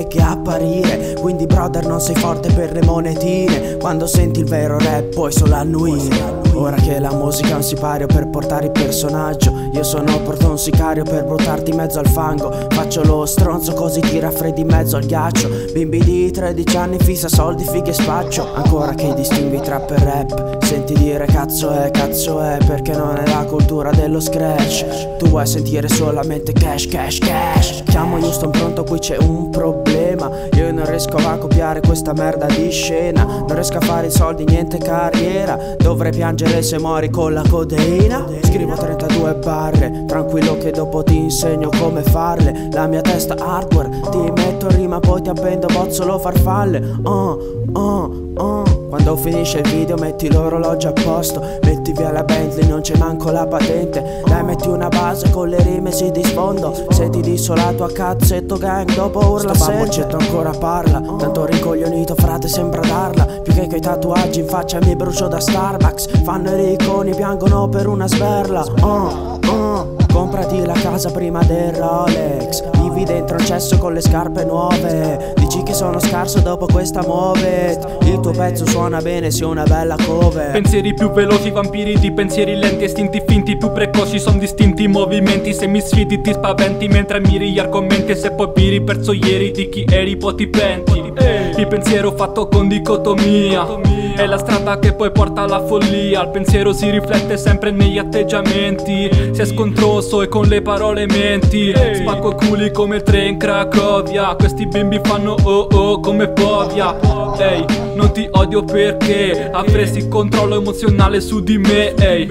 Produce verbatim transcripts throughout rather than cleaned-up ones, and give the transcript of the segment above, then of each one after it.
fare che apparire. Quindi brother non sei forte per le monetine, quando senti il vero rap puoi solo annuire. Ora che la musica è un sipario per portare il personaggio, io sono pronto un sicario per buttarti in mezzo al fango. Faccio lo stronzo così ti raffreddi in mezzo al ghiaccio. Bimbi di tredici anni fissa soldi, fighe e spaccio. Ancora che distingui trap e rap, senti dire cazzo è, cazzo è, perché non è la cultura dello scratch. Tu vuoi sentire solamente cash, cash, cash. Chiamo Houston pronto, qui c'è un problema. Io non riesco a copiare questa merda di scena, non riesco a fare i soldi, niente carriera. Dovrei piangere se muori con la codeina. Scrivo trentadue barre, tranquillo che dopo ti insegno come farle. La mia testa hardware, ti metto in rima poi ti appendo bozzolo farfalle. Uh, uh, uh. Quando finisce il video metti l'orologio a posto, metti via la Bentley, non c'è manco la patente. Dai metti una base con le rime si di sfondo. Se ti dissolato a cazzetto gang dopo urla sto babbocetto ancora parla, tanto rincoglionito frate sembra darla. Più che quei tatuaggi in faccia mi brucio da Starbucks. Fanno i ricconi, piangono per una sberla. uh, uh. Comprati la casa prima del Rolex, vivi dentro il cesso con le scarpe nuove. Dici che sono scarso dopo questa muove. Il tuo pezzo suona bene, sia una bella cover. Pensieri più veloci, vampiri di pensieri lenti, istinti finti più precoci, son distinti i movimenti. Se mi sfidi ti spaventi mentre miri gli argomenti. E se poi piri perso ieri di chi eri poi ti penti. Il pensiero fatto con dicotomia è la strada che poi porta alla follia. Il pensiero si riflette sempre negli atteggiamenti. Si è scontroso e con le parole menti. Spacco culi come il tre in Cracovia. Questi bimbi fanno oh oh come Povia. Ehi, non ti odio perché avresti il controllo emozionale su di me. Ehi,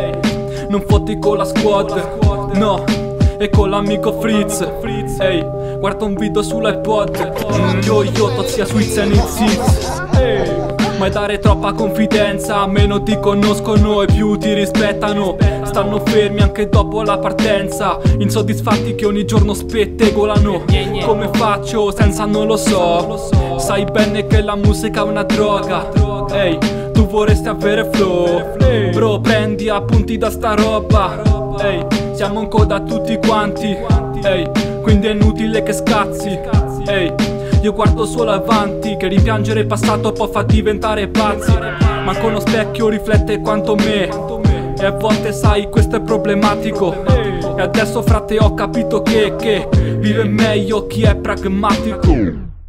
non fotti con la squad, no, e con l'amico Fritz. Ehi, guarda un video sull'iPod. mm, Yo yo, tozia Swiss and it's it. Mai dare troppa confidenza, meno ti conoscono e più ti rispettano. Stanno fermi anche dopo la partenza, insoddisfatti che ogni giorno spettegolano. Come faccio senza non lo so. Sai bene che la musica è una droga. Ehi, tu vorresti avere flow. Bro, prendi appunti da sta roba. Ehi, siamo in coda tutti quanti. Ehi, quindi è inutile che scazzi. Ehi, io guardo solo avanti, che rimpiangere il passato può far diventare pazzi. Manco uno specchio riflette quanto me, e a volte sai questo è problematico. E adesso frate ho capito che, che vive meglio chi è pragmatico.